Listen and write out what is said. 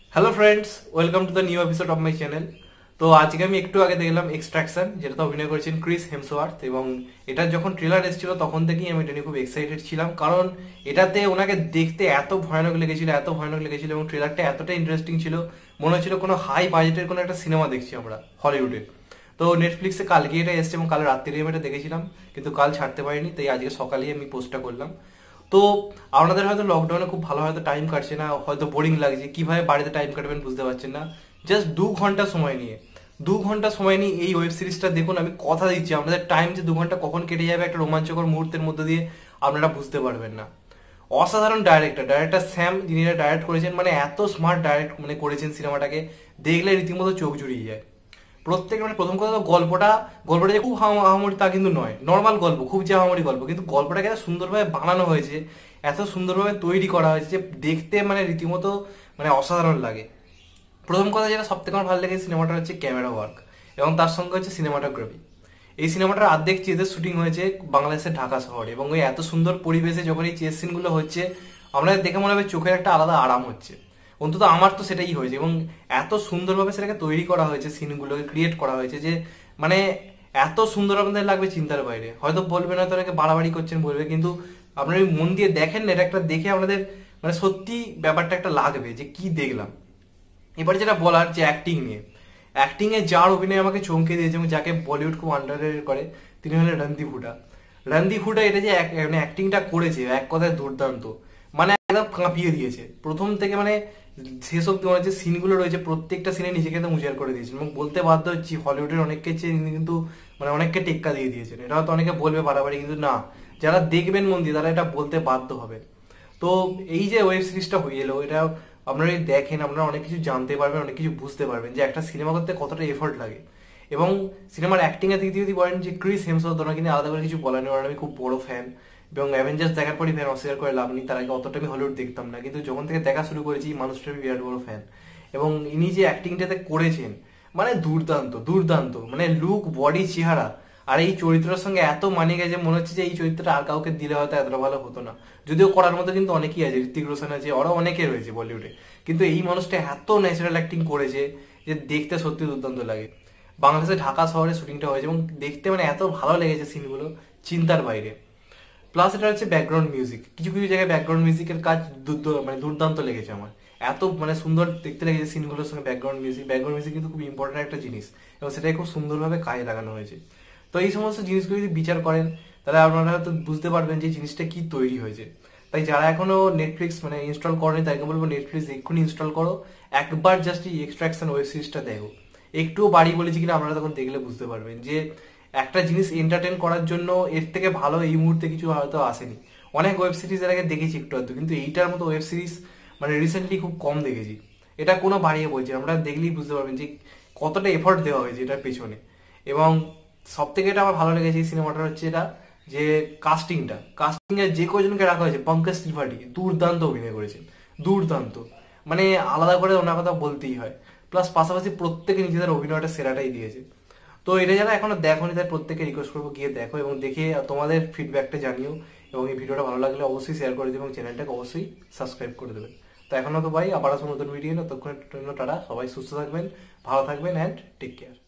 Hello friends, welcome to the new episode of my channel. তো আজকে আমি একটু আগে দেখলাম এক্সট্রাকশন, যেটাতে অভিনয় করেছেন ক্রিস হেমসওয়ার্থ, এবং এটার যখন ট্রেলার এসেছিল তখন থেকেই আমি এটা নিয়ে খুব এক্সাইটেড ছিলাম, কারণ এটাতে ওনাকে দেখতে এত ভয়ানক লেগেছিল এবং ট্রেলারটা এতটা ইন্টারেস্টিং ছিল, মনে হচ্ছিল কোনো হাই বাজেটের কোনো একটা সিনেমা দেখছি আমরা হলিউডের। তো নেটফ্লিক্সে কালকে এটা এসছে এবং কাল রাত্রিরে আমি এটা দেখেছিলাম, কিন্তু কাল ছাড়তে পারিনি, তাই আজকে সকালেই আমি পোস্টটা করলাম। তো আপনাদের হয়তো লকডাউনে খুব ভালো হয়তো টাইম কাটছে না, হয়তো বোরিং লাগছে, কিভাবে বাড়িতে টাইম কাটবেন বুঝতে পারছেন না। জাস্ট 2 ঘন্টা সময় নিয়ে 2 ঘন্টা সময় নিয়ে এই ওয়েব সিরিজটা দেখুন। আমি কথা দিচ্ছি, আপনাদের টাইম যে 2 ঘন্টা কখন কেটে যাবে একটা রোমাঞ্চকর মুহূর্তের মধ্যে দিয়ে আপনারা বুঝতে পারবেন না। অসাধারণ ডাইরেক্টর স্যাম, যিনি এটা ডাইরেক্ট করেছেন, মানে এত স্মার্ট ডাইরেক্ট মানে করেছেন সিনেমাটাকে, দেখলে রীতিমতো চোখ জুড়িয়ে যায়। প্রত্যেক মানে প্রথম কথা তো গল্পটা যে খুব হামাহামরি তা কিন্তু নয়, নর্মাল গল্প, খুব যে হামাহামরি গল্প, কিন্তু গল্পটাকে এত সুন্দরভাবে বানানো হয়েছে, এত সুন্দরভাবে তৈরি করা হয়েছে যে দেখতে মানে রীতিমতো মানে অসাধারণ লাগে। প্রথম কথা যেটা সব থেকে আমার ভালো লেগেছে সিনেমাটা হচ্ছে ক্যামেরা ওয়ার্ক, এবং তার সঙ্গে হচ্ছে সিনেমাটোগ্রাফি। এই সিনেমাটার অর্ধেক চেজের শুটিং হয়েছে বাংলাদেশের ঢাকা শহরে, এবং ওই এত সুন্দর পরিবেশে যখন এই চেজ সিনগুলো হচ্ছে আপনাদের দেখে মনে হবে চোখের একটা আলাদা আরাম হচ্ছে। অন্তত আমার তো সেটাই হয়েছে, এবং এত সুন্দরভাবে সেটাকে তৈরি করা হয়েছে, সিনগুলোকে ক্রিয়েট করা হয়েছে যে মানে এত সুন্দর আপনাদের লাগবে চিন্তার বাইরে। হয়তো বলবে না, তো অনেকে বাড়াবাড়ি করছেন বলবে, কিন্তু আপনারা মন দিয়ে দেখেন না, এটা একটা দেখে আপনাদের মানে সত্যি ব্যাপারটা একটা লাগবে যে কি দেখলাম। এবার যেটা বলার যে অ্যাক্টিং নিয়ে, অ্যাক্টিং এ যার অভিনয় আমাকে চমকে দিয়েছে এবং যাকে বলিউড খুব আন্ডাররেটেড করে, তিনি হলেন রণদীপ হুডা। রণদীপ হুডা এটা যে মানে অ্যাক্টিংটা করেছে এক কথায় দুর্দান্ত, মানে একদম কাঁপিয়ে দিয়েছে প্রথম থেকে, মানে সেসব তোমার যে সিনগুলো রয়েছে প্রত্যেকটা সিনে নিজেকে একদম উজাড় করে দিয়েছেন, এবং বলতে বাধ্য হচ্ছি হলিউডের অনেককে চেয়ে তিনি কিন্তু মানে অনেককে টেক্কা দিয়ে দিয়েছেন। এটা হয়তো অনেকে বলবে বাড়াবাড়ি, কিন্তু না, যারা দেখবেন মন দিয়ে তারা এটা বলতে বাধ্য হবেন। তো এই যে ওয়েব সিরিজটা হয়ে এলো, এটা আপনারা যদি দেখেন আপনারা অনেক কিছু জানতে পারবেন, অনেক কিছু বুঝতে পারবেন যে একটা সিনেমা করতে কতটা এফোর্ট লাগে। এবং সিনেমার অ্যাক্টিং এর দিক দিয়ে যদি বলেন যে ক্রিস হেমসওয়ার্থ, ওনাকে নিয়ে আলাদা করে কিছু বলার নেই, আমি খুব বড় ফ্যান, এবং অ্যাভেঞ্জার্স দেখার পরই ফ্যান, অস্বীকার করে লাভ নেই। তার আগে অতটা আমি হলিউড দেখতাম না, কিন্তু যখন থেকে দেখা শুরু করেছি মানুষটার আমি বিরাট বড় ফ্যান। এবং ইনি যে অ্যাক্টিংটাতে করেছেন মানে দুর্দান্ত দুর্দান্ত, মানে লুক, বডি, চেহারা, আর এই চরিত্রের সঙ্গে এত মানিয়ে গেছে মনে হচ্ছে যে এই চরিত্রটা আর কাউকে দিলে হয়তো এতটা ভালো হতো না। যদিও করার মতো কিন্তু অনেকেই আছে, ঋত্বিক রোশন আছে, ওরা অনেকে রয়েছে বলিউডে, কিন্তু এই মানুষটা এত ন্যাচারাল অ্যাক্টিং করেছে যে দেখতে সত্যি দুর্দান্ত লাগে। বাংলাদেশে ঢাকা শহরে শুটিংটা হয়েছে এবং দেখতে মানে এত ভালো লেগেছে সিনগুলো, চিন্তার বাইরে। প্লাস এটা হচ্ছে ব্যাকগ্রাউন্ড মিউজিক, কিছু কিছু জায়গায় ব্যাকগ্রাউন্ড মিউজিকের কাজ মানে দুর্দান্ত লেগেছে আমার। এত মানে সুন্দর দেখতে লেগেছে সিনগুলোর সঙ্গে ব্যাকগ্রাউন্ড মিউজিক কিন্তু খুব ইম্পর্টেন্ট একটা জিনিস, এবং সেটাকে খুব সুন্দরভাবে কাজে লাগানো হয়েছে। তো এই সমস্ত জিনিসগুলো যদি বিচার করেন তাহলে আপনারা হয়তো বুঝতে পারবেন যে জিনিসটা কি তৈরি হয়েছে। তাই যারা এখনো নেটফ্লিক্স মানে ইনস্টল করেনি তাদেরকে বলবো নেটফ্লিক্স এক্ষুনি ইনস্টল করো, একবার জাস্ট এই এক্সট্রাকশন ওয়েব সিরিজটা দেখো। একটুও বাড়ি বলেছি কিনা আপনারা তখন দেখলে বুঝতে পারবেন যে একটা জিনিস এন্টারটেন করার জন্য এর থেকে ভালো এই মুহূর্তে কিছু হয়তো আসেনি। অনেক ওয়েব সিরিজ এর আগে দেখেছি একটু আধটু, কিন্তু এইটার মতো ওয়েব সিরিজ মানে রিসেন্টলি খুব কম দেখেছি। এটা কোনো বাড়িয়ে বলছি, আমরা দেখলেই বুঝতে পারবেন যে কতটা এফোর্ট দেওয়া হয়েছে এটার পেছনে। এবং সব থেকে এটা আমার ভালো লেগেছে এই সিনেমাটার হচ্ছে এটা যে কাস্টিং এর যে কজনকে রাখা হয়েছে, পঙ্কজ ত্রিপাঠী দুর্দান্ত অভিনয় করেছেন, দুর্দান্ত, মানে আলাদা করে ওনার কথা বলতেই হয়। প্লাস পাশাপাশি প্রত্যেকে নিজেদের অভিনয়টা সেরাটাই দিয়েছে। তো এটা যারা এখনো দেখোনি তাই প্রত্যেকে রিকোয়েস্ট করবো গিয়ে দেখো এবং দেখে তোমাদের ফিডব্যাকটা জানিও, এবং এই ভিডিওটা ভালো লাগলে অবশ্যই শেয়ার করে দেবে এবং চ্যানেলটাকে অবশ্যই সাবস্ক্রাইব করে দেবেন। তো এখনো তো ভাই আবার আসবো নতুন ভিডিও, ততক্ষণের জন্য টাটা, সবাই সুস্থ থাকবেন, ভালো থাকবেন, অ্যান্ড টেক কেয়ার।